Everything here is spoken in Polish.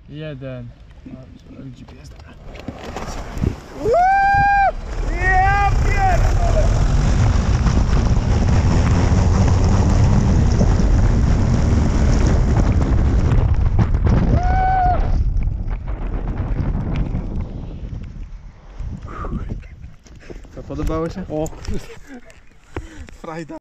1. GPS, dobra. Ja pierdolę! Co, podobało się? O, Frajda.